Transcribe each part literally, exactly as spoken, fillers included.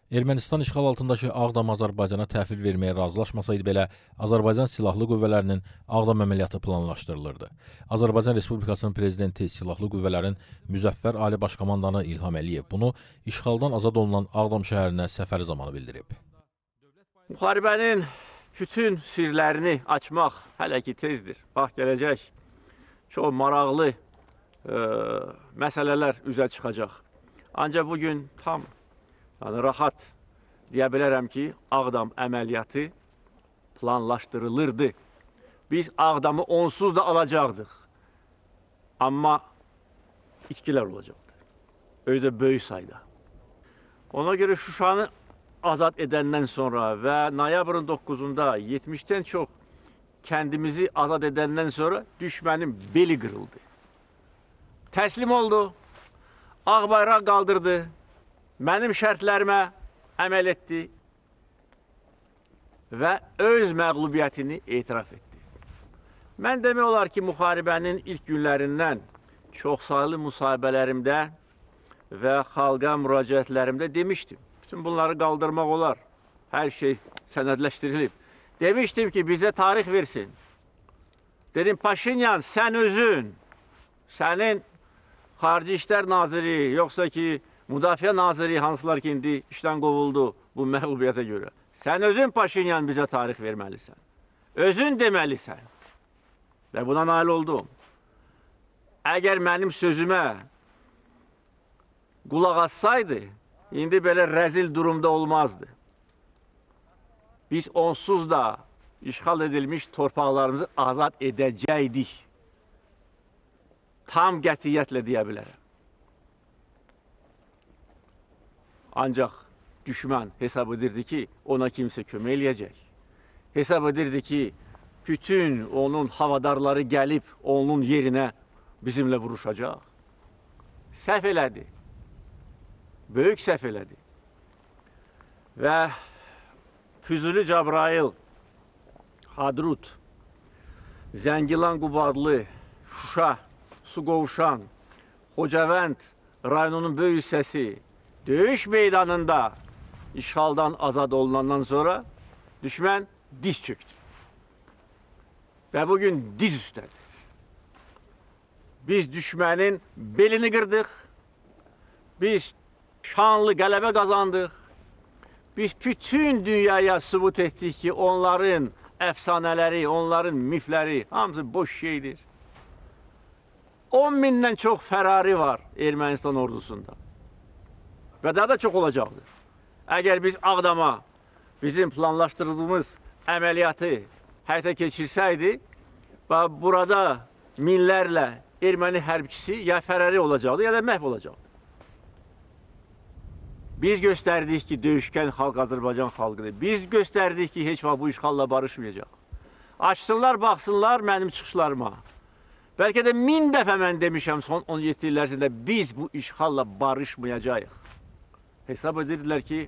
Ermənistan işğal altındakı Ağdam Azərbaycana təhvil verməyə razılaşmasaydı belə, Azərbaycan Silahlı Qüvvələrinin Ağdam əməliyyatı planlaşdırılırdı. Azərbaycan Respublikasının Prezidenti Silahlı Qüvvələrin Müzəffər Ali Baş Komandanı İlham Əliyev bunu işğaldan azad olunan Ağdam şəhərinə səfəri zamanı bildirib. Müharibənin bütün sirlərini açmaq hələ ki tezdir. Bax, gələcək çox maraqlı e, məsələlər üzə çıxacaq. Ancaq bugün tam yani rahat deyə bilərəm ki, Ağdam əməliyyatı planlaşdırılırdı. Biz Ağdamı onsuz da alacaqdıq. Amma itkilər olacaqdı. Öyle de böyük sayda. Ona görə Şuşanı azad edəndən sonra və noyabrın doqquzunda yetmişdən çox kəndimizi azad edəndən sonra düşmənin beli qırıldı. Təslim oldu, ağ bayraq qaldırdı, mənim şərtlərimə əməl etdi və öz məğlubiyyətini etiraf etdi. Mən demək olar ki, müharibənin ilk günlərindən çoxsaylı müsahibələrimdə və xalqa müraciətlərimdə demişdim. Bütün bunları qaldırmaq olar. Hər şey sənədləşdirilib. Demişdim ki, bizə tarix versin. Dedim, Paşinyan, sən özün, sənin Xarici İşlər Naziri, yoxsa ki, Müdafiə Naziri, hansılar ki, indi işdən qovuldu bu məğlubiyyətə görə. Sən özün Paşinyan bizə tarix verməlisən. Özün deməlisən. Və buna nail oldum. Əgər mənim sözümə qulaq assaydı, indi belə rəzil durumda olmazdı. Biz onsuz da işğal edilmiş torpaqlarımızı azad edəcəkdik. Tam qətiyyətlə deyə bilərəm. Ancaq düşmən hesab edirdi ki, ona kimsə kömək eləyəcək. Hesab edirdi ki, bütün onun havadarları gəlib onun yerinə bizimlə vuruşacaq. Səhv elədi. Böyük səhv elədi. Və Füzuli Cəbrayıl, Hadrut, Zəngilan Qubadlı, Şuşa, Suqovuşan, Xocavənd rayonunun böyük hissəsi döyüş meydanında işğaldan azad olunandan sonra düşmən diz çöktü. Və bugün diz üstədir. Biz düşmənin belini qırdıq, biz şanlı qələbə qazandıq, biz bütün dünyaya sübut etdik ki, onların əfsanələri, onların mifləri hamısı boş şeydir. on mindən çox fərari var Ermənistan ordusunda. Və daha da çox olacaqdır. Əgər biz Ağdama bizim planlaşdırdığımız əməliyyatı həyata keçirsəydi, burada minlərlə erməni hərbçisi ya fərari olacaqdı, ya da məhv olacaqdı. Biz göstərdik ki, döyüşkən xalq Azərbaycan xalqıdır. Biz göstərdik ki, heç vaxt bu işğalla barışmayacaq. Açsınlar, baxsınlar mənim çıxışlarıma. Bəlkə də min dəfə mən demişəm son on yeddi il ərzində biz bu işğalla barışmayacağıq. Hesab edirdilər ki,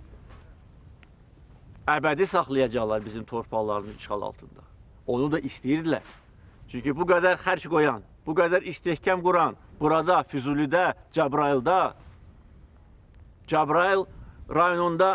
əbədi saxlayacaqlar bizim torpaqlarımız işğal altında. Onu da istəyirdilər. Çünki bu qədər xərc qoyan, bu qədər istehkam quran, burada, Füzulidə, Cəbrayılda, Cəbrayıl rayonunda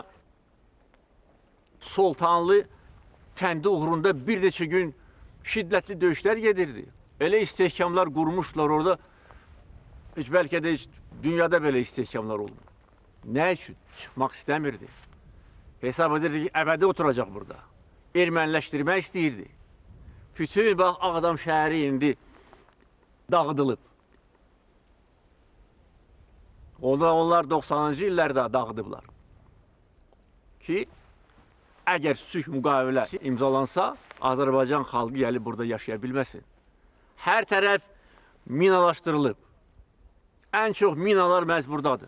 Soltanlı kəndi uğrunda bir neçə gün şiddətli döyüşlər gedirdi. Elə istehkamlar qurmuşlar orada, heç bəlkə də heç dünyada belə istehkamlar oldu. Nə üçün? Çıxmaq istəmirdi. Hesab edirdi ki, əbədi oturacaq burada. Erməniləşdirmək istəyirdi. Bütün bax, Ağdam şəhəri indi dağıdılıb. Onda onlar doxsanıncı illərdə dağıdıblar. Ki, əgər sülh müqaviləsi imzalansa, Azərbaycan xalqı gəlib burada yaşaya bilməsin. Hər tərəf minalaşdırılıb. Ən çox minalar məhz buradadır.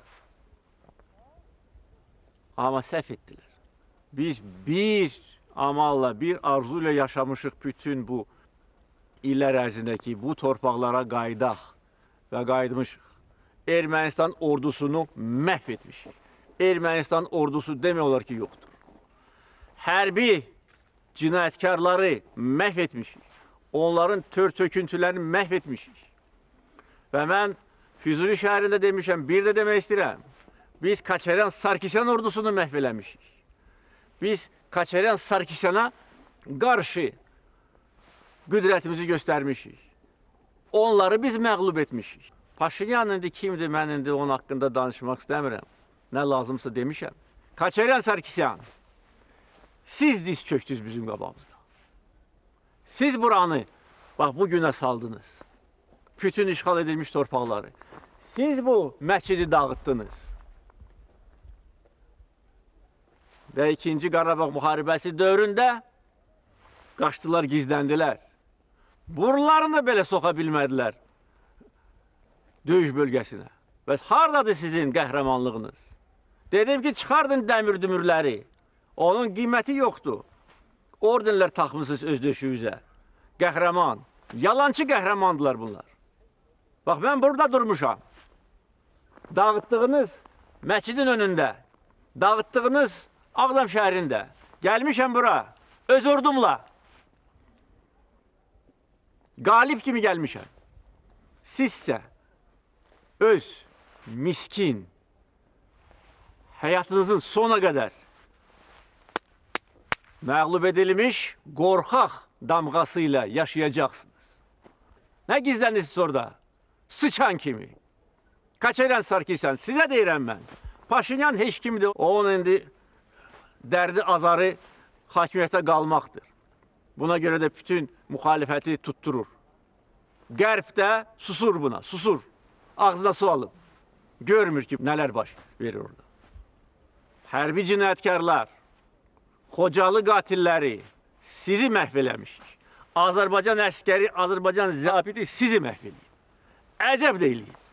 Amma səhv etdilər. Biz bir amalla, bir arzu ilə yaşamışıq bütün bu illər ərzindəki bu torpaqlara qaydaq və qayıtmışıq. Ermənistan ordusunu məhv etmişik. Ermənistan ordusu demək olar ki, yoxdur. Hərbi cinayətkarları məhv etmişik. Onların tör-töküntülərini məhv etmişik. Və mən Füzuli şəhərində demişəm, bir də demək istəyirəm. Biz Kaçaryan Sarkisyan ordusunu məhv eləmişik. Biz Kaçaryan Sarkisyana qarşı qüdrətimizi göstərmişik. Onları biz məğlub etmişik. Paşinyan indi kimdir, mən indi onun haqqında danışmaq istəmirəm. Nə lazımsa demişəm. Kaçaryan Sarkisyan, siz diz çöktünüz bizim qabağımızda. Siz buranı, bax bu günə saldınız. Bütün işğal edilmiş torpaqları. Siz bu məscidi dağıtdınız. Və ikinci Qarabağ müharibəsi dövründə qaçdılar, gizləndilər. Burlarını belə soxa bilmədilər döyüş bölgəsinə. Və haradadır sizin qəhrəmanlığınız? Dedim ki, çıxardın dəmir dümürləri. Onun qiyməti yoxdur. Ordenlər taxmısınız öz döşüyüzə. Qəhrəman. Yalancı qəhrəmandılar bunlar. Bax, mən burada durmuşam. Dağıtdığınız məscidin önündə, dağıtdığınız Ağdam şəhərində. Gəlmişəm bura, öz ordumla. Qalib kimi gəlmişəm. Sizsə öz miskin həyatınızın sona qədər məğlub edilmiş, qorxaq damğası ilə yaşayacaqsınız. Nə gizlənirsiniz orada? Sıçan kimi. Kaçaryan Sarkisyan, sizə deyirəm mən. Paşinyan heç kimdir. Onun indi dərdi azarı hakimiyyətə qalmaqdır. Buna görə də bütün müxalifəti tutturur. Qərb də susur buna, susur. Ağzına su alıb. Görmür ki, nələr baş verir orada. Hərbi cinayətkarlar, Xocalı qatilləri sizi məhv eləmişik. Azərbaycan əskəri, Azərbaycan zabiti sizi məhv eləyib. Əcəb deyilir.